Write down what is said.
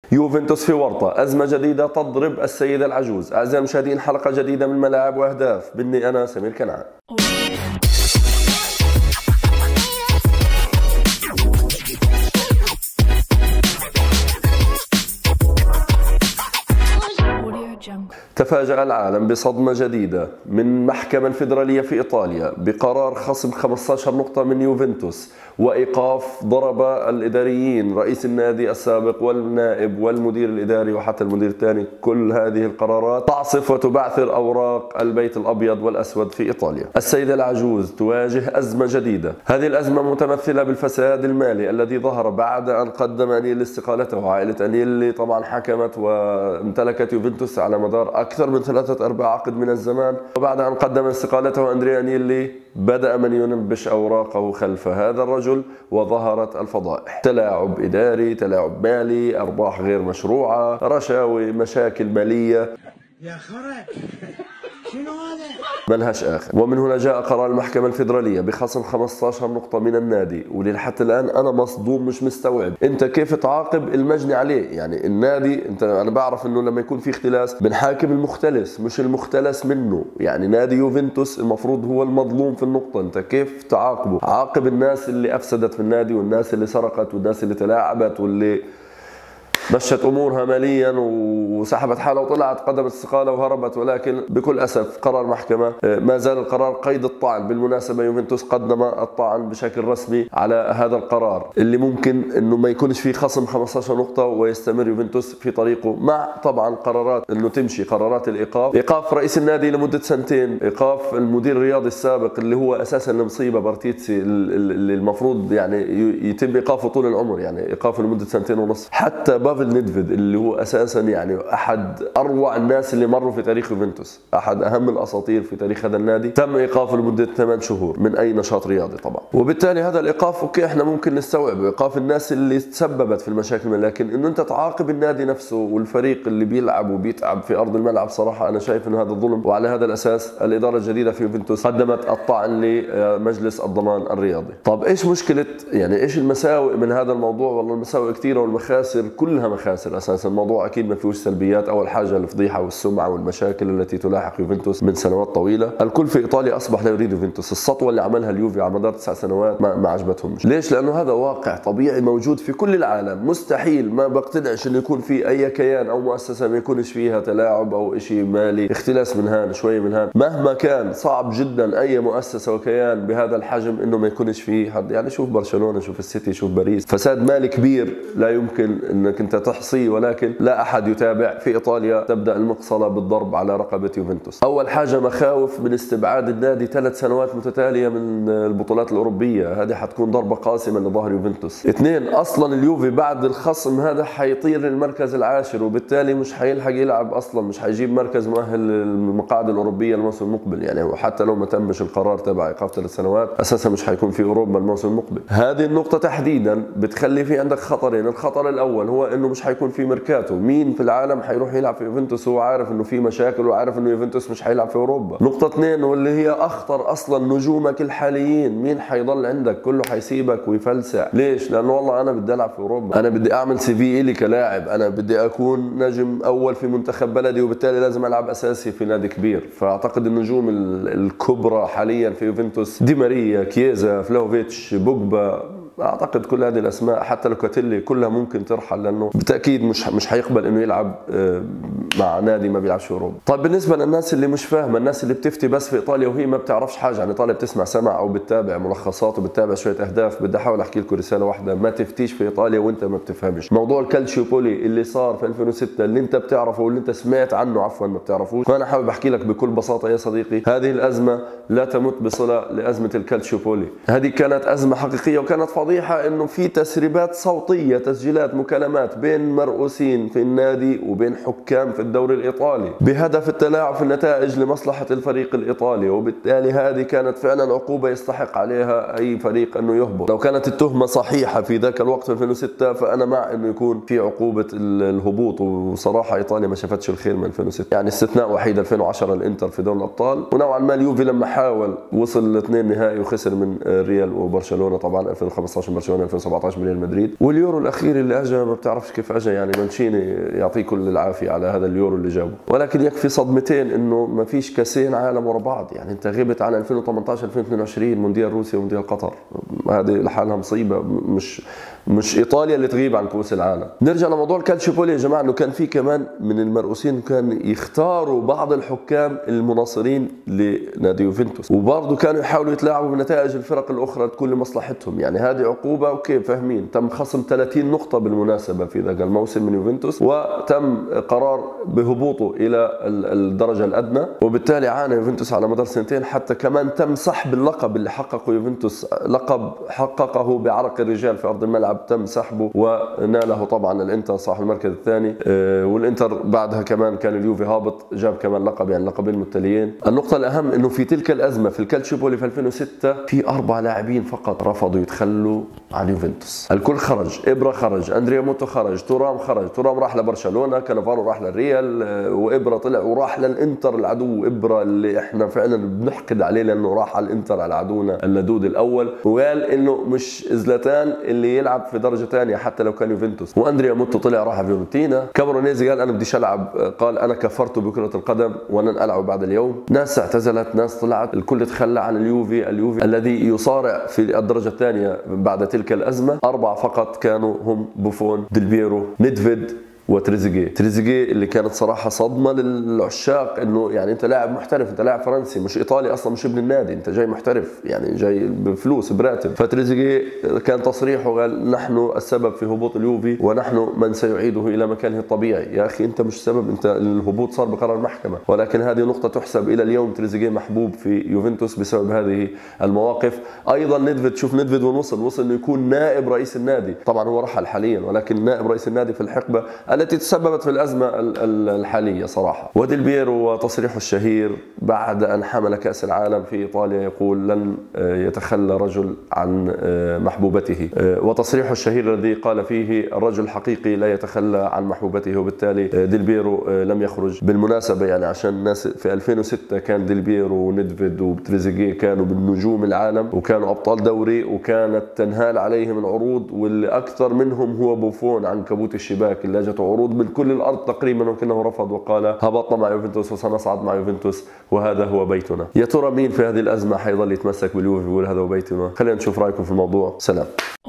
يوفنتوس في ورطة، أزمة جديدة تضرب السيدة العجوز. أعزائي المشاهدين، حلقة جديدة من ملاعب وأهداف، مني أنا سمير كنعان. تفاجأ العالم بصدمة جديدة من محكمة الفيدرالية في إيطاليا بقرار خصم 15 نقطة من يوفنتوس وإيقاف ضرب الإداريين، رئيس النادي السابق والنائب والمدير الإداري وحتى المدير الثاني. كل هذه القرارات تعصف وتبعثر أوراق البيت الأبيض والأسود في إيطاليا. السيدة العجوز تواجه أزمة جديدة، هذه الأزمة متمثلة بالفساد المالي الذي ظهر بعد أن قدم أنيلي استقالته. عائلة أنيلي طبعا حكمت وامتلكت يوفنتوس على مدار أكثر من 3/4 عقد من الزمان، وبعد أن قدم استقالته أندريا أنيلي بدأ من ينبش أوراقه خلف هذا الرجل وظهرت الفضائح: تلاعب إداري، تلاعب مالي، أرباح غير مشروعة، رشاوي، مشاكل مالية يا خرج شنو هذا؟ ملهاش آخر. ومن هنا جاء قرار المحكمة الفيدرالية بخصم 15 نقطة من النادي، ولحتى الآن أنا مصدوم، مش مستوعب أنت كيف تعاقب المجني عليه. يعني النادي أنا بعرف إنه لما يكون في اختلاس بنحاكم المختلس مش المختلس منه. يعني نادي يوفنتوس المفروض هو المظلوم في النقطة، أنت كيف تعاقبه؟ عاقب الناس اللي أفسدت في النادي والناس اللي سرقت والناس اللي تلاعبت واللي مشت امورها ماليا وسحبت حالها وطلعت قدمت استقاله وهربت. ولكن بكل اسف قرار محكمه، ما زال القرار قيد الطعن. بالمناسبه يوفنتوس قدم الطعن بشكل رسمي على هذا القرار اللي ممكن انه ما يكونش فيه خصم 15 نقطه ويستمر يوفنتوس في طريقه، مع طبعا قرارات انه تمشي، قرارات الايقاف، ايقاف رئيس النادي لمده سنتين، ايقاف المدير الرياضي السابق اللي هو اساسا المصيبه بارتيتسي اللي المفروض يعني يتم ايقافه طول العمر، يعني ايقافه لمده 2.5 سنين. حتى نيدفيد اللي هو اساسا يعني احد اروع الناس اللي مروا في تاريخ يوفنتوس، احد اهم الاساطير في تاريخ هذا النادي، تم ايقافه لمده 8 شهور من اي نشاط رياضي طبعا. وبالتالي هذا الايقاف اوكي احنا ممكن نستوعبه، ايقاف الناس اللي تسببت في المشاكل، لكن انه انت تعاقب النادي نفسه والفريق اللي بيلعب وبيتعب في ارض الملعب، صراحه انا شايف انه هذا ظلم. وعلى هذا الاساس الاداره الجديده في يوفنتوس قدمت الطعن لمجلس الضمان الرياضي. طب ايش مشكله، يعني ايش المساوئ من هذا الموضوع؟ والله المساوئ كثيره والمخاسر كلها مخاسر. اساسا الموضوع اكيد ما فيهوش سلبيات. اول حاجه الفضيحه والسمعه والمشاكل التي تلاحق يوفنتوس من سنوات طويله. الكل في ايطاليا اصبح لا يريد يوفنتوس. السطوه اللي عملها اليوفي على مدار 9 سنوات ما عجبتهمش. ليش؟ لانه هذا واقع طبيعي موجود في كل العالم. مستحيل، ما بقتنعش انه يكون في اي كيان او مؤسسه ما يكونش فيها تلاعب او شيء مالي، اختلاس من هان شوي من هان. مهما كان صعب جدا اي مؤسسه وكيان بهذا الحجم انه ما يكونش فيه حد. يعني شوف برشلونه، شوف السيتي، شوف باريس، فساد مالي كبير لا يمكن انك انت تحصيه، ولكن لا احد يتابع. في ايطاليا تبدا المقصله بالضرب على رقبه يوفنتوس. اول حاجه مخاوف من استبعاد النادي 3 سنوات متتاليه من البطولات الاوروبيه، هذه حتكون ضربه قاسمه لظهر يوفنتوس. 2 اصلا اليوفي بعد الخصم هذا حيطير للمركز العاشر، وبالتالي مش حيلحق يلعب اصلا، مش حيجيب مركز مؤهل للمقاعد الاوروبيه الموسم المقبل. يعني وحتى لو ما تمش القرار تبع ايقاف 3 سنوات اساسا مش حيكون في اوروبا الموسم المقبل. هذه النقطه تحديدا بتخلي في عندك خطرين. الخطر الاول هو انه مش حيكون في ميركاتو. مين في العالم حيروح يلعب في يوفنتوس وهو عارف انه في مشاكل وعارف انه يوفنتوس مش حيلعب في اوروبا؟ نقطة 2 واللي هي اخطر اصلا، نجومك الحاليين مين حيضل عندك؟ كله حيسيبك ويفلسع. ليش؟ لانه والله انا بدي العب في اوروبا، انا بدي اعمل CV الي كلاعب، انا بدي اكون نجم اول في منتخب بلدي، وبالتالي لازم العب اساسي في نادي كبير. فاعتقد النجوم الكبرى حاليا في يوفنتوس دي ماريا، كييزا، فلاوفيتش، بوجبا، اعتقد كل هذه الاسماء حتى لوكاتيلي كلها ممكن ترحل، لانه بالتاكيد مش حيقبل انه يلعب مع نادي ما بيلعبش في اوروبا. طيب بالنسبه للناس اللي مش فاهمه، الناس اللي بتفتي بس في ايطاليا وهي ما بتعرفش حاجه عن ايطاليا، بتسمع سمع او بتتابع ملخصات وبتتابع شويه اهداف، بدي احاول احكي لكم رساله واحده: ما تفتيش في ايطاليا وانت ما بتفهمش. موضوع الكالتشيوبولي اللي صار في 2006 اللي انت بتعرفه واللي انت سمعت عنه عفوا ما بتعرفوش، فانا حابب احكي لك بكل بساطه يا صديقي، هذه الازمه لا تمت بصله لازمه الكالتشيوبولي. هذه كانت ازمه حقيقيه وكانت فضيحه، انه في تسريبات صوتيه، تسجيلات، مكالمات بين مرؤوسين في النادي وبين حكام في الدوري الايطالي بهدف التلاعب في النتائج لمصلحه الفريق الايطالي. وبالتالي هذه كانت فعلا عقوبه يستحق عليها اي فريق انه يهبط. لو كانت التهمه صحيحه في ذاك الوقت في 2006 فانا مع انه يكون في عقوبه الهبوط. وصراحه ايطاليا ما شافتش الخير من 2006، يعني استثناء وحيد 2010 الانتر في دوري الابطال، ونوعا ما اليوفي لما حاول وصل ل2 نهائي وخسر من ريال وبرشلونه طبعا 2015 2015 من برشلونه، 2017 من ريال مدريد، واليورو الاخير اللي اجى ما بتعرفش كيف اجى. يعني مانشيني يعطيه كل العافيه على هذا اليورو اللي جابه، ولكن يكفي صدمتين انه ما فيش كاسين عالم ورا بعض. يعني انت غبت عن 2018 2022 مونديال روسيا ومونديال قطر، هذه لحالها مصيبه، مش ايطاليا اللي تغيب عن كؤوس العالم. نرجع لموضوع الكالتشيوبولي يا جماعه، انه كان في كمان من المرؤوسين كان يختاروا بعض الحكام المناصرين لنادي يوفنتوس، وبرضه كانوا يحاولوا يتلاعبوا بنتائج الفرق الاخرى تكون لمصلحتهم. يعني هذه عقوبه اوكي فاهمين. تم خصم 30 نقطه بالمناسبه في ذاك الموسم من يوفنتوس، وتم قرار بهبوطه الى الدرجه الادنى، وبالتالي عانى يوفنتوس على مدار سنتين، حتى كمان تم سحب اللقب اللي حققه يوفنتوس، لقب حققه بعرق الرجال في ارض الملعب، تم سحبه وناله طبعا الانتر صاحب المركز الثاني. والانتر بعدها كمان كان اليوفي هابط، جاب كمان لقب، يعني لقبين متتاليين. النقطه الاهم انه في تلك الازمه في الكالتشيوبولي في 2006 في 4 لاعبين فقط رفضوا يتخلوا عن يوفنتوس. الكل خرج، ابرا خرج، اندريا موتو خرج، تورام خرج، تورام راح لبرشلونه، كانافارو راح للريال، وابرا طلع وراح للانتر العدو. ابرا اللي احنا فعلا بنحقد عليه لانه راح على الانتر على عدونا اللدود الاول، وقال انه مش زلاتان اللي يلعب في درجه ثانيه حتى لو كان يوفنتوس. واندريا موتو طلع راح فيورنتينا. كامرونيزي قال انا بديش العب، قال انا كفرت بكره القدم ولن العب بعد اليوم. ناس اعتزلت، ناس طلعت، الكل تخلى عن اليوفي الذي يصارع في الدرجه الثانيه بعد تلك الازمه. 4 فقط كانوا هم بوفون، ديل بيرو، نيدفيد وتريزيجيه. تريزيجيه اللي كانت صراحه صدمه للعشاق، انه يعني انت لاعب محترف، انت لاعب فرنسي مش ايطالي اصلا، مش ابن النادي، انت جاي محترف يعني جاي بفلوس براتب. فتريزيجيه كان تصريحه قال نحن السبب في هبوط اليوفي ونحن من سيعيده الى مكانه الطبيعي. يا اخي انت مش سبب، انت الهبوط صار بقرار المحكمه، ولكن هذه نقطه تحسب الى اليوم. تريزيجيه محبوب في يوفنتوس بسبب هذه المواقف. ايضا نيدفيد، شوف نيدفيد وصل انه يكون نائب رئيس النادي، طبعا هو رحل حاليا ولكن نائب رئيس النادي في الحقبه التي تسببت في الأزمة الحالية صراحة. وديل بيرو وتصريحه الشهير بعد أن حمل كأس العالم في إيطاليا يقول لن يتخلى رجل عن محبوبته، وتصريحه الشهير الذي قال فيه الرجل الحقيقي لا يتخلى عن محبوبته. وبالتالي ديل بيرو لم يخرج. بالمناسبة يعني عشان الناس، في 2006 كان ديل بيرو ونيدفيد وتريزيجيه كانوا بالنجوم العالم وكانوا أبطال دوري، وكانت تنهال عليهم العروض، واللي أكثر منهم هو بوفون عنكبوت الشباك اللي اجته عروض من كل الارض تقريبا، ولكنه رفض وقال هبطنا مع يوفنتوس وسنصعد مع يوفنتوس وهذا هو بيتنا. يا ترى مين في هذه الازمه حيظل يتمسك باليوفي ويقول هذا هو بيتنا؟ خلينا نشوف رايكم في الموضوع. سلام.